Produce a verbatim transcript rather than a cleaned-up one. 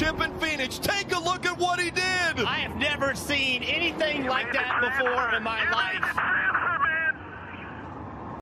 championship in Phoenix. Take a look at what he did. I have never seen anything like that before in my life.